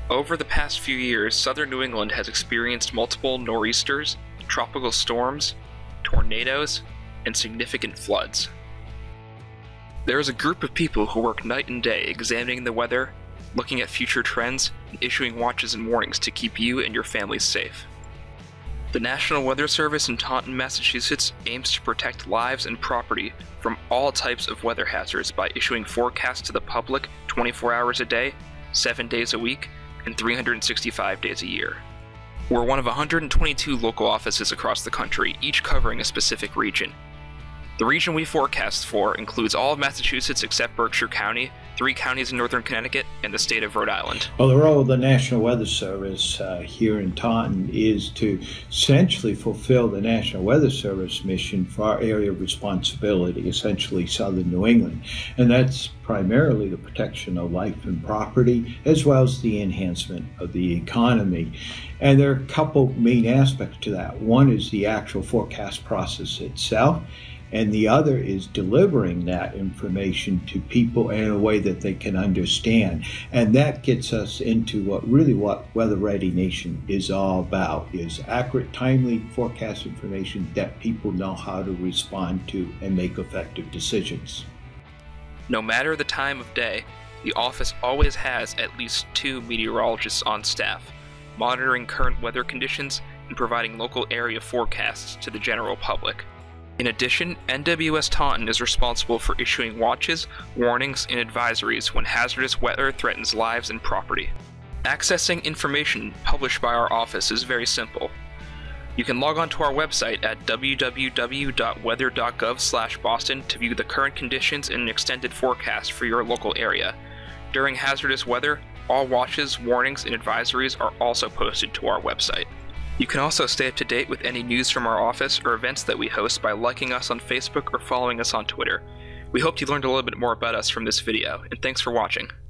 Over the past few years, southern New England has experienced multiple nor'easters, tropical storms, tornadoes, and significant floods. There is a group of people who work night and day examining the weather, looking at future trends, and issuing watches and warnings to keep you and your families safe. The National Weather Service in Taunton, Massachusetts aims to protect lives and property from all types of weather hazards by issuing forecasts to the public 24 hours a day, 7 days a week, and 365 days a year. We're one of 122 local offices across the country, each covering a specific region. The region we forecast for includes all of Massachusetts except Berkshire County, 3 counties in northern Connecticut, and the state of Rhode Island. Well, the role of the National Weather Service here in Taunton is to essentially fulfill the National Weather Service mission for our area of responsibility, essentially southern New England. And that's primarily the protection of life and property, as well as the enhancement of the economy. And there are a couple main aspects to that. One is the actual forecast process itself, and the other is delivering that information to people in a way that they can understand. And that gets us into what Weather Ready Nation is all about, is accurate, timely forecast information that people know how to respond to and make effective decisions. No matter the time of day, the office always has at least 2 meteorologists on staff, monitoring current weather conditions and providing local area forecasts to the general public. In addition, NWS Taunton is responsible for issuing watches, warnings, and advisories when hazardous weather threatens lives and property. Accessing information published by our office is very simple. You can log on to our website at www.weather.gov/Boston to view the current conditions and an extended forecast for your local area. During hazardous weather, all watches, warnings, and advisories are also posted to our website. You can also stay up to date with any news from our office or events that we host by liking us on Facebook or following us on Twitter. We hope you learned a little bit more about us from this video, and thanks for watching.